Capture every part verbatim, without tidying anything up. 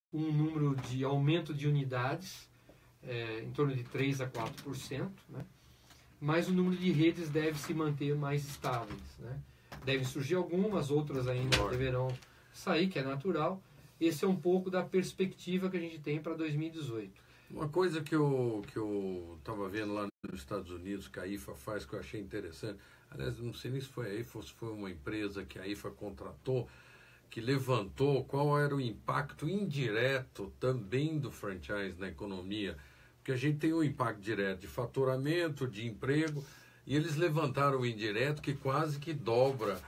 um número de aumento de unidades, é, em torno de três a quatro por cento, né? Mas o número de redes deve se manter mais estáveis, né? Devem surgir algumas, outras ainda Claro. deverão sair, que é natural. Esse é um pouco da perspectiva que a gente tem para dois mil e dezoito. Uma coisa que eu que eu estava vendo lá nos Estados Unidos, que a I F A faz, que eu achei interessante, aliás, não sei nem se foi a I F A ou se foi uma empresa que a I F A contratou, que levantou qual era o impacto indireto também do franchise na economia, porque a gente tem um impacto direto de faturamento, de emprego, e eles levantaram o indireto que quase que dobra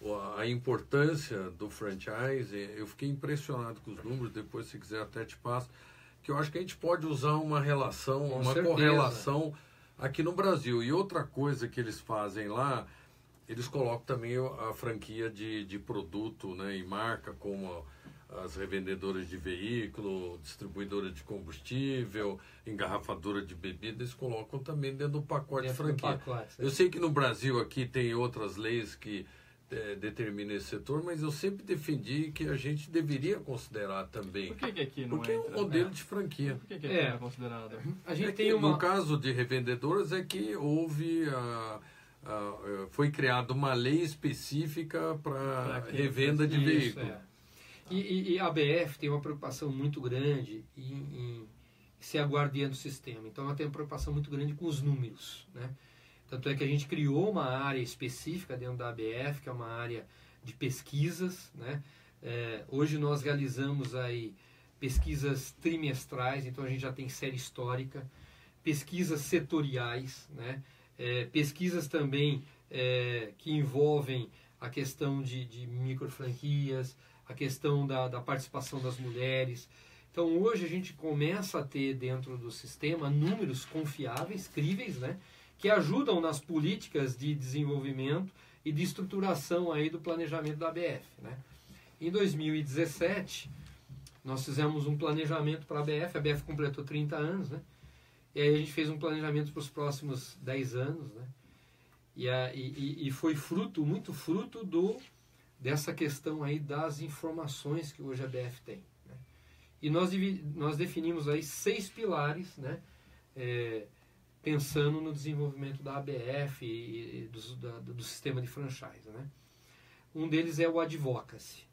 a importância do franchise. Eu fiquei impressionado com os números, depois se quiser até te passo, que eu acho que a gente pode usar uma relação, Com uma certeza. correlação aqui no Brasil. E outra coisa que eles fazem lá, eles colocam também a franquia de, de produto, né, e marca, como as revendedoras de veículo, distribuidoras de combustível, engarrafadora de bebida, eles colocam também dentro do pacote Dentro de do franquia. pacote, Eu sei que no Brasil aqui tem outras leis que é, determinam esse setor, mas eu sempre defendi que a gente deveria considerar também. Por que, que aqui não Porque entra? é um modelo É. de franquia. Por que, que É. aqui não é considerado? A gente É que, tem uma... No caso de revendedoras é que houve a, a, foi criada uma lei específica para Pra quem? revenda de Isso, veículo. é. E, e, e a B F tem uma preocupação muito grande em, em ser a guardiã do sistema. Então ela tem uma preocupação muito grande com os números, né? Tanto é que a gente criou uma área específica dentro da A B F, que é uma área de pesquisas, né? É, hoje nós realizamos aí pesquisas trimestrais, então a gente já tem série histórica, pesquisas setoriais, né? É, pesquisas também é, que envolvem a questão de, de micro franquias, a questão da, da participação das mulheres. Então hoje a gente começa a ter dentro do sistema números confiáveis, críveis, né, que ajudam nas políticas de desenvolvimento e de estruturação aí do planejamento da A B F, né. Em dois mil e dezessete nós fizemos um planejamento para a A B F, a A B F completou trinta anos, né, e aí a gente fez um planejamento para os próximos dez anos, né, e, a, e, e foi fruto, muito fruto do dessa questão aí das informações que hoje a A B F tem, né? E nós, nós definimos aí seis pilares, né, é, pensando no desenvolvimento da A B F e, e do, da, do sistema de franchise, né? Um deles é o advocacy.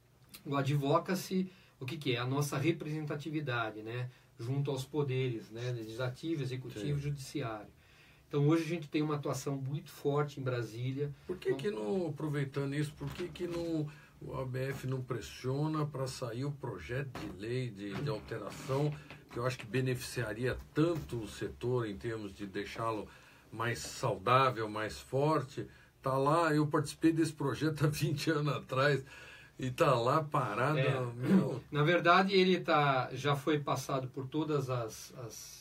O advocacy, o que, que é? A nossa representatividade, né, junto aos poderes, né, legislativo, executivo e judiciário. Então hoje a gente tem uma atuação muito forte em Brasília. Por que que não, aproveitando isso, por que que não, o A B F não pressiona para sair o projeto de lei de, de alteração, que eu acho que beneficiaria tanto o setor em termos de deixá-lo mais saudável, mais forte? Tá lá, eu participei desse projeto há vinte anos atrás e tá lá parado. É, meu. Na verdade ele tá, já foi passado por todas as... as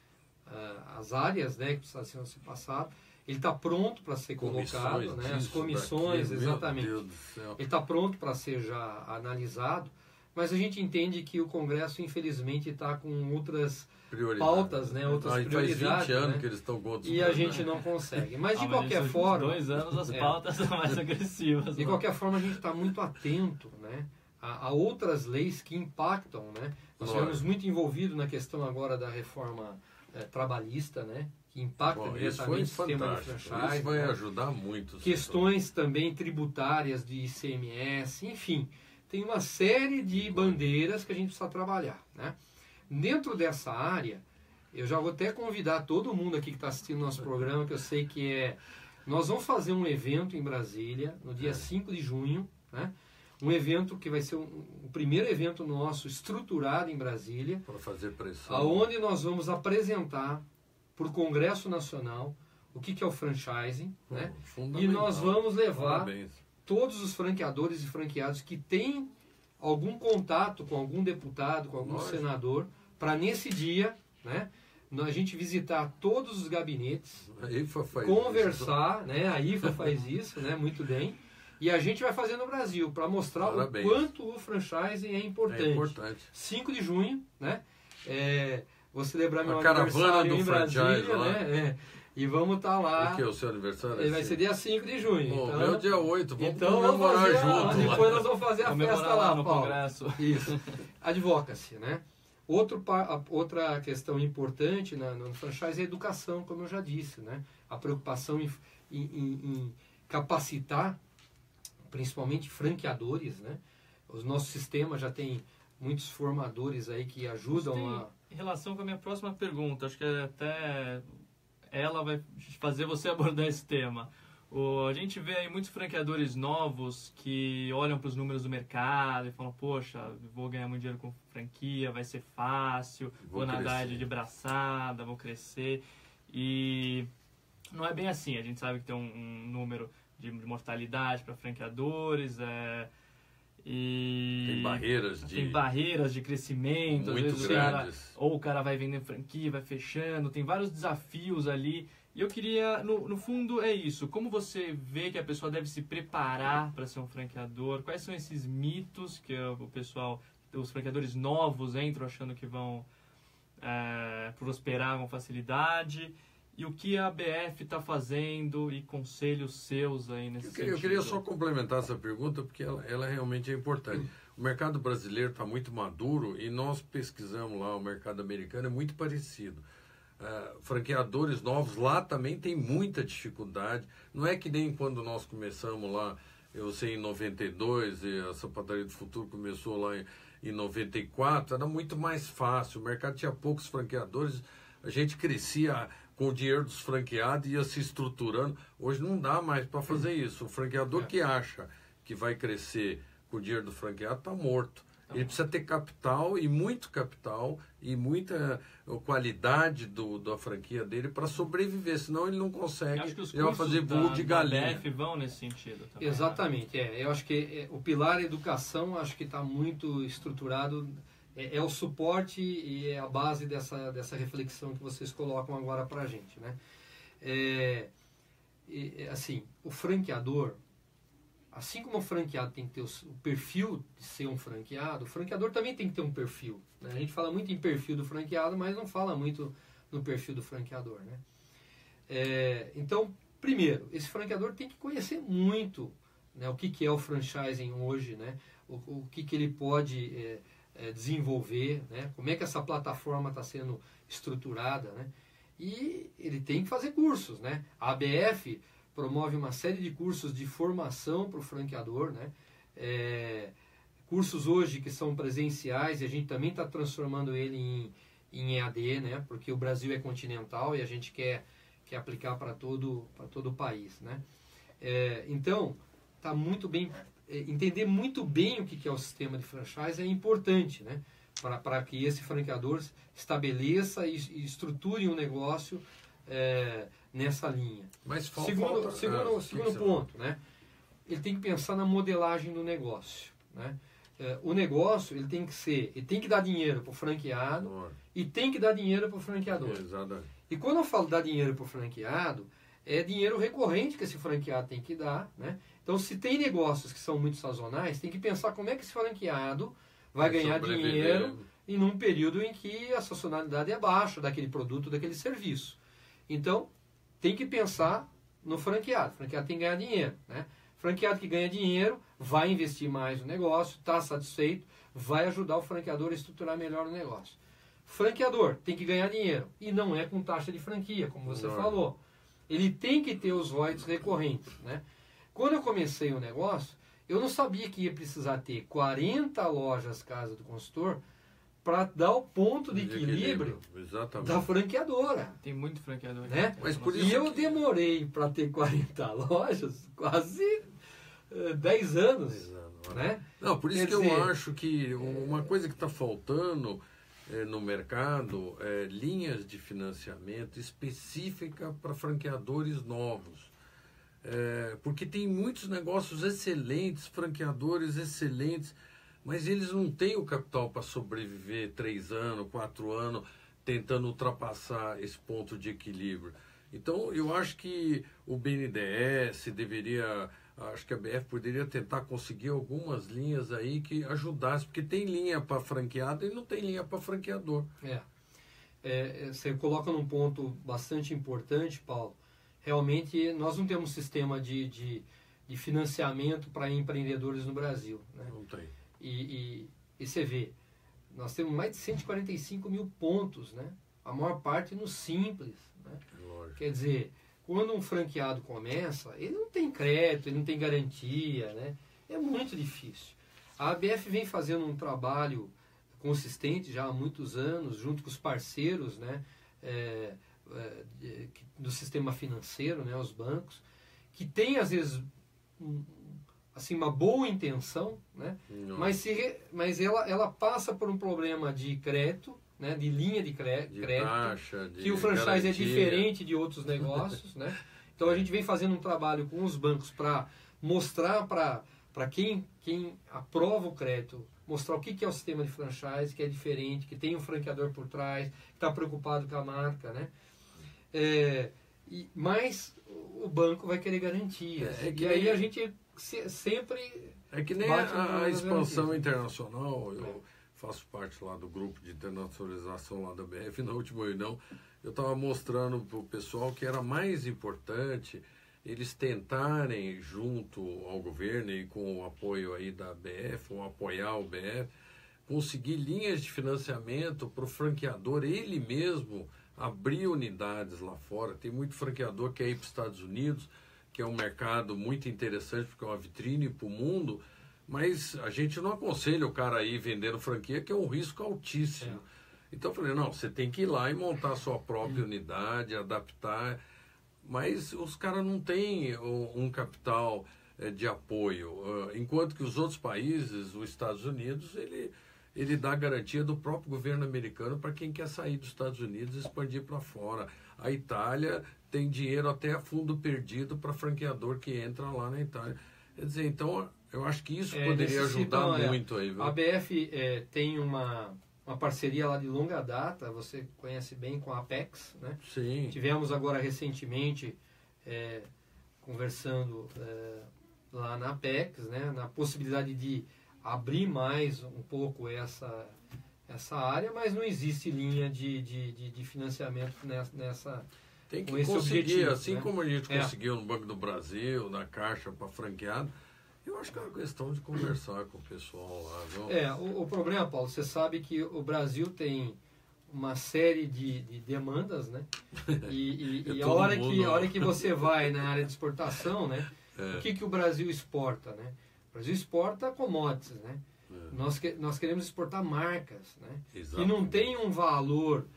Uh, as áreas, né, que precisavam ser passadas. Ele está pronto para ser colocado, Comissões né, as disso, comissões, daquilo, exatamente. meu Deus do céu. Ele está pronto para ser já analisado, mas a gente entende que o Congresso, infelizmente, está com outras Prioridade. pautas, né, outras Ah, e faz prioridades, vinte anos né, que eles estão com outros e a problemas. gente não consegue. Mas, de Ah, qualquer nesses forma... dois anos as É. pautas são mais agressivas. De né? qualquer forma, a gente está muito atento, né, a, a outras leis que impactam, né. Nós Lógico. estamos muito envolvidos na questão agora da reforma eh, trabalhista, né, que impacta Bom, isso foi diretamente o sistema de fantástico. franchise. Isso vai né. ajudar muito. o Questões também tributárias de I C M S, enfim, tem uma série de bandeiras que a gente precisa trabalhar, né. Dentro dessa área, eu já vou até convidar todo mundo aqui que está assistindo nosso programa, que eu sei que é... Nós vamos fazer um evento em Brasília, no dia cinco de junho, né? Um evento que vai ser um, o primeiro evento nosso estruturado em Brasília, Para fazer pressão. aonde nós vamos apresentar para o Congresso Nacional o que, que é o franchising, né? E Fundamental. nós vamos levar Parabéns. todos os franqueadores e franqueados que têm algum contato com algum deputado, com algum Lógico. senador, para nesse dia, né, a gente visitar todos os gabinetes, A I F A faz conversar, né, a I F A faz isso, né, muito bem, e a gente vai fazer no Brasil para mostrar Parabéns. o quanto o franchising é isso. importante. É importante. cinco de junho, né, é, vou celebrar meu A caravana aniversário do em Brasília, franchise lá. né, é, E vamos estar lá. Porque o seu aniversário Ele vai ser dia cinco de junho. Pô, então, meu dia oito, vamos então comemorar vamos fazer, junto. Depois nós vamos fazer a Comemorar festa lá, no Paulo. congresso. Isso. Advocacy, né? Outro, outra questão importante na, no franchise é a educação, como eu já disse, né? A preocupação em, em, em capacitar, principalmente franqueadores, né? Os nossos sistemas já tem muitos formadores aí que ajudam Tem a... Em relação com a minha próxima pergunta, acho que até ela vai fazer você abordar esse tema. O, a gente vê aí muitos franqueadores novos que olham para os números do mercado e falam, poxa, vou ganhar muito dinheiro com franquia, vai ser fácil, vou, vou nadar de braçada, vou crescer. E não é bem assim, a gente sabe que tem um, um número de mortalidade para franqueadores, é, e tem barreiras de tem barreiras de crescimento, muito às vezes grandes. O cara, ou o cara vai vendendo franquia, vai fechando, tem vários desafios ali. E eu queria, no, no fundo é isso, como você vê que a pessoa deve se preparar para ser um franqueador? Quais são esses mitos que o pessoal, os franqueadores novos entram achando que vão é, prosperar com facilidade? E o que a A B F está fazendo e conselhos seus aí nesse eu queria, sentido? Eu queria só complementar essa pergunta, porque ela, ela realmente é importante. O mercado brasileiro está muito maduro e nós pesquisamos lá, o mercado americano é muito parecido. Uh, franqueadores novos lá também tem muita dificuldade. Não é que nem quando nós começamos lá, eu sei, em noventa e dois, e a Sapataria do Futuro começou lá em, em noventa e quatro, era muito mais fácil. O mercado tinha poucos franqueadores, a gente crescia com o dinheiro dos franqueados e ia se estruturando. Hoje não dá mais para fazer isso. O franqueador que acha que vai crescer com o dinheiro do franqueado está morto. Ele precisa ter capital, e muito capital, e muita qualidade do, da franquia dele para sobreviver, senão ele não consegue. Acho que os ele vai fazer voo da, de galinha. Da A B F vão nesse sentido também. Exatamente, é. Eu acho que é, o pilar educação, acho que está muito estruturado, é, é o suporte e é a base dessa, dessa reflexão que vocês colocam agora para a gente, né? É, é, assim, o franqueador, assim como o franqueado tem que ter o, o perfil de ser um franqueado, o franqueador também tem que ter um perfil, né? A gente fala muito em perfil do franqueado, mas não fala muito no perfil do franqueador, né? É, então, primeiro, esse franqueador tem que conhecer muito, né, o que, que é o franchising hoje, né? O, o que, que ele pode é, é, desenvolver, né? Como é que essa plataforma está sendo estruturada, né? E ele tem que fazer cursos, né? A A B F promove uma série de cursos de formação para o franqueador, né? É, cursos hoje que são presenciais, e a gente também está transformando ele em, em E A D, né? Porque o Brasil é continental e a gente quer, quer aplicar para todo, para todo o país, né? É, então, tá muito bem, é, entender muito bem o que, que é o sistema de franchise é importante, né? Para que esse franqueador estabeleça e, e estruture um negócio é, nessa linha. Mas falta, segundo falta, segundo, ah, segundo que ponto, né? Ele tem que pensar na modelagem do negócio, né? É, o negócio ele tem que ser, ele tem que dar dinheiro para o franqueado Bom, e tem que dar dinheiro para o franqueador. exatamente. E quando eu falo dar dinheiro para o franqueado, é dinheiro recorrente que esse franqueado tem que dar, né? Então, se tem negócios que são muito sazonais, tem que pensar como é que esse franqueado vai ganhar dinheiro em um período em que a sazonalidade é baixa daquele produto, daquele serviço. Então, tem que pensar no franqueado. O franqueado tem que ganhar dinheiro, né? Franqueado que ganha dinheiro vai investir mais no negócio, está satisfeito, vai ajudar o franqueador a estruturar melhor o negócio. Franqueador tem que ganhar dinheiro e não é com taxa de franquia, como você Não. falou. Ele tem que ter os royalties recorrentes, né? Quando eu comecei o negócio, eu não sabia que ia precisar ter quarenta lojas Casa do Consultor para dar o ponto de equilíbrio Exatamente. da franqueadora, Tem muito franqueador. né? Mas por E isso eu que- demorei para ter quarenta lojas quase eh, dez anos, Exato. né? Não, por isso Quer que dizer, eu acho que uma coisa que está faltando eh, no mercado é linhas de financiamento específica para franqueadores novos. É, porque tem muitos negócios excelentes, franqueadores excelentes, mas eles não têm o capital para sobreviver três anos, quatro anos, tentando ultrapassar esse ponto de equilíbrio. Então, eu acho que o B N D E S deveria, acho que a B F poderia tentar conseguir algumas linhas aí que ajudassem, porque tem linha para franqueado e não tem linha para franqueador. É. é, você coloca num ponto bastante importante, Paulo. Realmente, nós não temos sistema de, de, de financiamento para empreendedores no Brasil, né? Não tem. E, e, e você vê, nós temos mais de cento e quarenta e cinco mil pontos, né? A maior parte no Simples, né? Lógico. Quer dizer, quando um franqueado começa, ele não tem crédito, ele não tem garantia, né? É muito difícil. A A B F vem fazendo um trabalho consistente já há muitos anos, junto com os parceiros, né? É, é, de, do sistema financeiro, né? Os bancos, que tem às vezes um, assim, uma boa intenção, né? Mas, se, mas ela, ela passa por um problema de crédito, né? De linha de, cré, de crédito, taxa, de que o franchise garantia. é diferente de outros negócios, né? Então a gente vem fazendo um trabalho com os bancos para mostrar para para quem, quem aprova o crédito, mostrar o que, que é o sistema de franchise, que é diferente, que tem um franqueador por trás, que está preocupado com a marca, né? É, e, mas o banco vai querer garantias. É, é que e aí nem, a gente se, sempre... É que nem bate a, a expansão garantias. internacional, eu É. faço parte lá do grupo de internacionalização lá da B F, na última reunião eu estava mostrando para o pessoal que era mais importante eles tentarem, junto ao governo e com o apoio aí da B F, ou apoiar o B F, conseguir linhas de financiamento para o franqueador, ele mesmo abrir unidades lá fora. Tem muito franqueador que é ir para os Estados Unidos, que é um mercado muito interessante, porque é uma vitrine para o mundo, mas a gente não aconselha o cara aí vendendo franquia, que é um risco altíssimo. É. Então eu falei, não, você tem que ir lá e montar a sua própria unidade, adaptar, mas os caras não têm um, um capital é, de apoio, uh, enquanto que os outros países, os Estados Unidos, ele, ele dá garantia do próprio governo americano para quem quer sair dos Estados Unidos e expandir para fora. A Itália tem dinheiro até a fundo perdido para franqueador que entra lá na Itália. Quer dizer, então, eu acho que isso É, poderia necessitam, ajudar é, muito aí, viu? A B F é, tem uma, uma parceria lá de longa data, você conhece bem, com a Apex, né? Sim. Tivemos agora recentemente é, conversando é, lá na Apex, né? Na possibilidade de abrir mais um pouco essa, essa área, mas não existe linha de, de, de, de financiamento nessa... nessa Tem que com esse conseguir, objetivo, assim né? como a gente É. conseguiu no Banco do Brasil, na Caixa para franqueado, eu acho que é uma questão de conversar com o pessoal lá, viu? É, o, o problema, Paulo, você sabe que o Brasil tem uma série de, de demandas, né? E, e, É e a, todo hora mundo, que, a ó. hora que você vai na área de exportação, né? É. O que, que o Brasil exporta, né? O Brasil exporta commodities, né? É. Nós, que, nós queremos exportar marcas, né? Que Exatamente. não tem um valor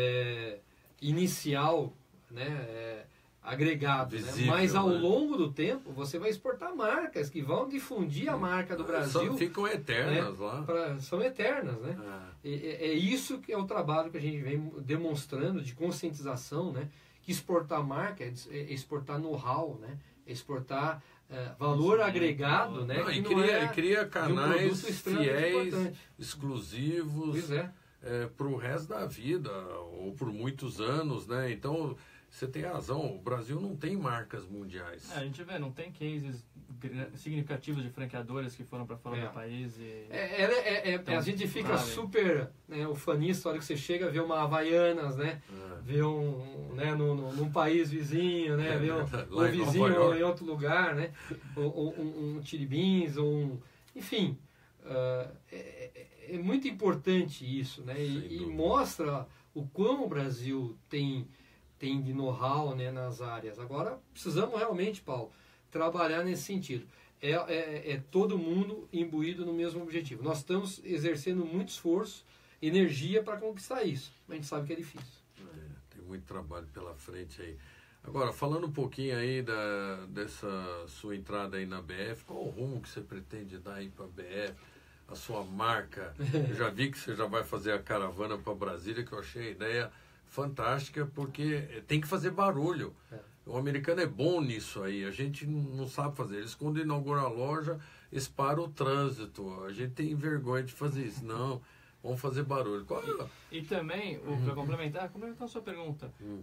é, inicial, né? É, agregado, né? Visível, Mas ao né? longo do tempo você vai exportar marcas que vão difundir a marca do Brasil. Só ficam eternas lá. Pra, são eternas, né? É. É, é isso que é o trabalho que a gente vem demonstrando de conscientização, né? Que exportar marca é é exportar know-how, né? É exportar é, valor agregado, né? Não, que e não cria, é e cria de um canais produto extremamente fiéis, importante. exclusivos, Pois é. é, para o resto da vida, ou por muitos anos, né? Então, você tem razão, o Brasil não tem marcas mundiais. É, a gente vê, não tem cases gra- significativos de franqueadores que foram para fora É. do país e... É, é, é, é, Então, a gente fica vale. super, né, ufanista, a hora que você chega, vê uma Havaianas, né? É. Vê um, né, no, no, num país vizinho, né? É, Vê um, lá um em Nova vizinho York. em outro lugar, né? Ou, ou um, um tiribins, ou um... Enfim, ah, é, é- é muito importante isso, né? Sem E, e dúvida. mostra o quão o Brasil tem, tem de know-how, né, nas áreas. Agora, precisamos realmente, Paulo, trabalhar nesse sentido. É, é, é todo mundo imbuído no mesmo objetivo. Nós estamos exercendo muito esforço, energia para conquistar isso. Mas a gente sabe que é difícil. É, tem muito trabalho pela frente aí. Agora, falando um pouquinho aí da, dessa sua entrada aí na B F, qual o rumo que você pretende dar aí para a B F? A sua marca? Eu já vi que você já vai fazer a caravana para Brasília, que eu achei a ideia fantástica, porque tem que fazer barulho. É. O americano é bom nisso aí, a gente não sabe fazer. Eles, quando inauguram a loja, eles param o trânsito. A gente tem vergonha de fazer isso. Não, vamos fazer barulho. Qual é? E também, para complementar, complementar a sua pergunta, Hum.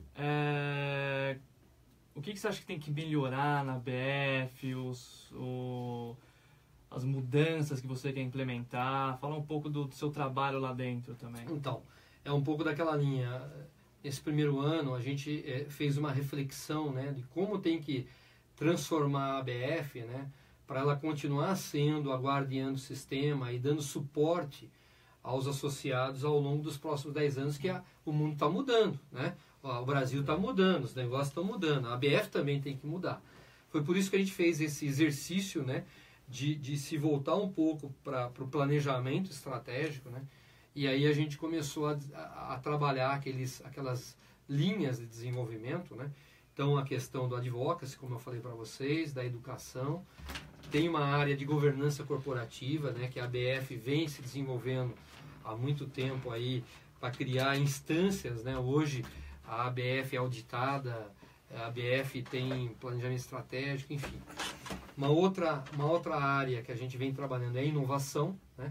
é, o que, que você acha que tem que melhorar na B F, os, o, as mudanças que você quer implementar? Fala um pouco do, do seu trabalho lá dentro também. Então, é um pouco daquela linha. Nesse primeiro ano, a gente é, fez uma reflexão, né, de como tem que transformar a A B F, né, para ela continuar sendo a guardiã do sistema e dando suporte aos associados ao longo dos próximos dez anos, que a, o mundo está mudando, né? O Brasil está mudando, os negócios estão mudando, a A B F também tem que mudar. Foi por isso que a gente fez esse exercício, né, de, de se voltar um pouco para o planejamento estratégico, né? E aí a gente começou a, a, a trabalhar aqueles, aquelas linhas de desenvolvimento, né? Então, a questão do advocacy, como eu falei para vocês, da educação. Tem uma área de governança corporativa, né, que a A B F vem se desenvolvendo há muito tempo aí para criar instâncias, né? Hoje a A B F é auditada, a A B F tem planejamento estratégico, enfim. Uma outra, uma outra área que a gente vem trabalhando é a inovação, né?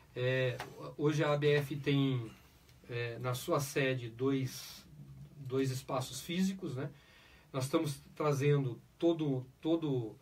É, hoje a A B F tem é, na sua sede dois, dois espaços físicos, né? Nós estamos trazendo todo, todo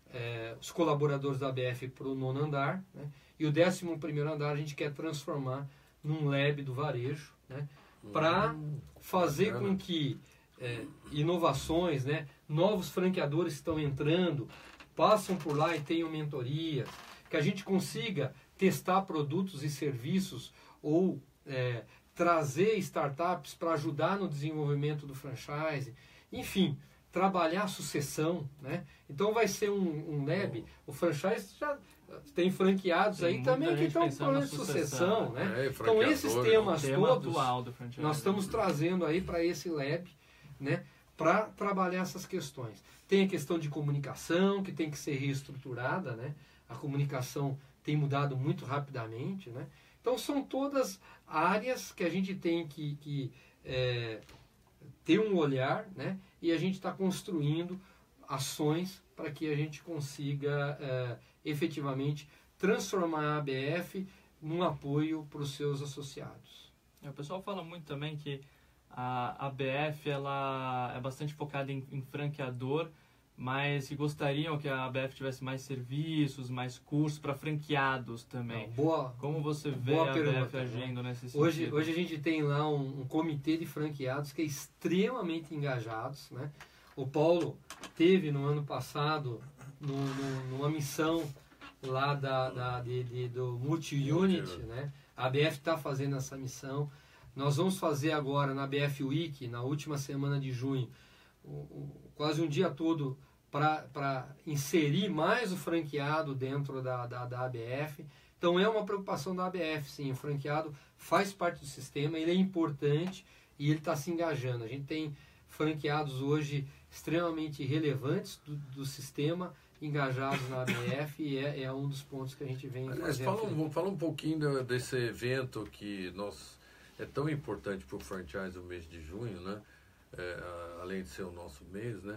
é, os colaboradores da A B F para o nono andar, né? E o décimo primeiro andar a gente quer transformar num lab do varejo, né? Para fazer com que é, inovações, né? Novos franqueadores estão entrando, passam por lá e tenham mentorias, que a gente consiga testar produtos e serviços ou é, trazer startups para ajudar no desenvolvimento do franchise, enfim, trabalhar a sucessão, né? Então vai ser um, um lab, o franchise já tem franqueados tem aí também que estão falando de sucessão, né? É, então esses temas tema todos do nós estamos trazendo aí para esse lab, né? Para trabalhar essas questões. Tem a questão de comunicação que tem que ser reestruturada, né? A comunicação tem mudado muito rapidamente, né? Então são todas áreas que a gente tem que, que é, ter um olhar, né? E a gente está construindo ações para que a gente consiga é, efetivamente transformar a A B F num apoio para os seus associados. É, o pessoal fala muito também que a A B F ela é bastante focada em, em franqueador, mas que gostariam que a A B F tivesse mais serviços, mais cursos para franqueados também. Não, boa, Como você vê boa a pergunta, A B F agindo né? nesse sentido? Hoje, hoje a gente tem lá um, um comitê de franqueados que é extremamente engajados, né? O Paulo teve no ano passado no, no, numa missão lá da, da, de, de, do Multi-Unit, né? A A B F está fazendo essa missão. Nós vamos fazer agora na A B F Week, na última semana de junho, o, o, quase um dia todo para inserir mais o franqueado dentro da, da, da A B F. Então é uma preocupação da A B F, sim. O franqueado faz parte do sistema, ele é importante e ele está se engajando. A gente tem franqueados hoje extremamente relevantes do, do sistema, engajados na A B F, e é, é um dos pontos que a gente vem Aliás, fazendo. Fala, um, fala um pouquinho desse evento que nós, é tão importante para o franchise o mês de junho, né? É, além de ser o nosso mês, né?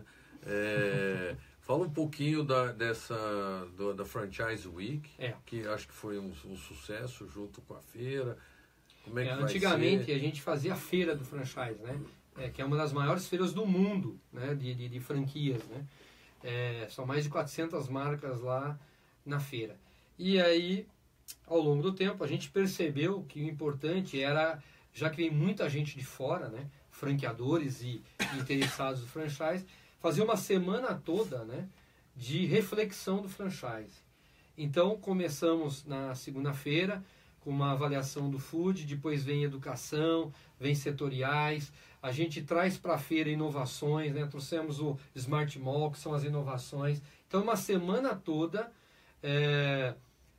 É, fala um pouquinho da, dessa, do, da Franchise Week, é. que acho que foi um, um sucesso junto com a feira. Como é que é, vai antigamente ser? A gente fazia a feira do franchise, né? É, que é uma das maiores feiras do mundo, né? de, de, de franquias, né? É, são mais de quatrocentas marcas lá na feira. E aí, ao longo do tempo, a gente percebeu que o importante era, já que vem muita gente de fora, né? Franqueadores e, e interessados do franchise, fazer uma semana toda, né? De reflexão do franchise. Então, começamos na segunda-feira com uma avaliação do food, depois vem educação, vem setoriais, a gente traz para a feira inovações, né? Trouxemos o Smart Mall, que são as inovações. Então, uma semana toda é,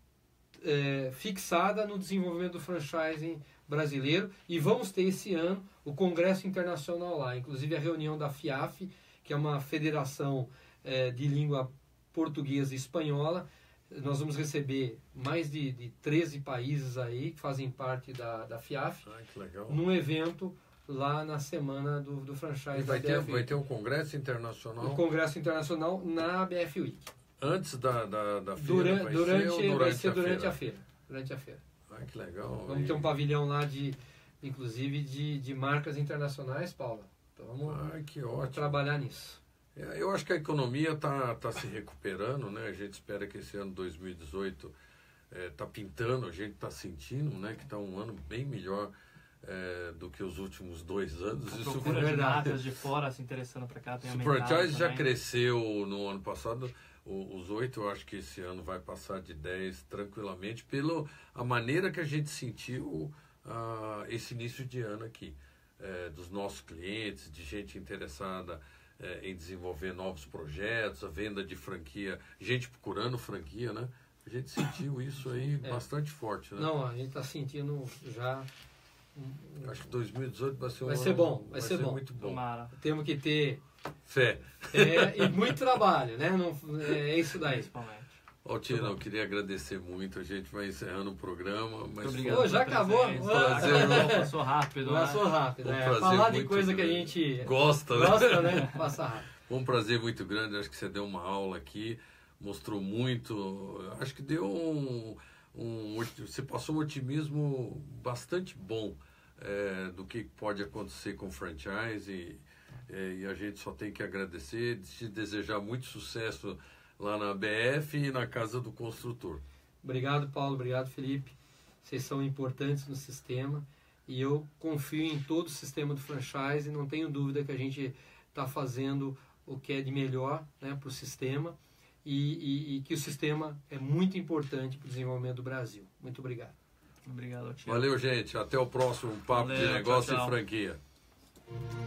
é, fixada no desenvolvimento do franchising brasileiro, e vamos ter esse ano o Congresso Internacional lá, inclusive a reunião da FIAF, que é uma federação é, de língua portuguesa e espanhola. Nós vamos receber mais de, de treze países aí que fazem parte da, da FIAF, Ai, que legal. num evento lá na semana do, do franchise. E vai, da ter, A B F. vai ter um congresso internacional? O Congresso Internacional na A B F Week. Antes da, da, da feira? Durante, vai durante, ser, ou durante, vai ser a, durante feira? a feira. Durante a feira. Ai, que legal. Vamos e... ter um pavilhão lá, de, inclusive, de, de marcas internacionais, Paula. Então vamos, Ai, que vamos ótimo. trabalhar nisso. É, eu acho que a economia está tá se recuperando, né? A gente espera que esse ano dois mil e dezoito está é, pintando, a gente está sentindo, né? Que está um ano bem melhor é, do que os últimos dois anos. A Isso procura é de verdade. marcas de fora se interessando para cá tem o aumentado franchise já também. cresceu no ano passado. O- Os oito, eu acho que esse ano vai passar de dez tranquilamente, pela a maneira que a gente sentiu ah, esse início de ano aqui. É, dos nossos clientes, de gente interessada é, em desenvolver novos projetos, a venda de franquia, gente procurando franquia, né? A gente sentiu isso aí É. bastante forte, né? Não, a gente está sentindo já. Acho que dois mil e dezoito vai ser um Vai ano- ser bom, vai ser bom. muito bom. Tomara. Temos que ter Fé. é, e muito trabalho, né? Não, é isso daí. Principalmente. Ó, Tina, eu queria agradecer muito. A gente vai encerrando o programa. Mas Muito foi- obrigado. Pô, já pela acabou? presença. Prazer, Acabou, né? passou rápido. né? Passou rápido, Um né? prazer Falar de muito coisa que a grande. gente Gosta, né? gosta, né? Passa rápido. Foi um prazer muito grande. Acho que você deu uma aula aqui, mostrou muito. Acho que deu um. um você passou um otimismo bastante bom é, do que pode acontecer com o franchise. E, é, e a gente só tem que agradecer, te desejar muito sucesso lá na B F e na Casa do Construtor. Obrigado, Paulo. Obrigado, Felipe. Vocês são importantes no sistema e eu confio em todo o sistema do franchise e não tenho dúvida que a gente está fazendo o que é de melhor, né, para o sistema e, e, e que o sistema é muito importante para o desenvolvimento do Brasil. Muito obrigado. Obrigado, Tio. Valeu, gente. Até o próximo Papo Valeu, de Negócio tchau, tchau. e Franquia.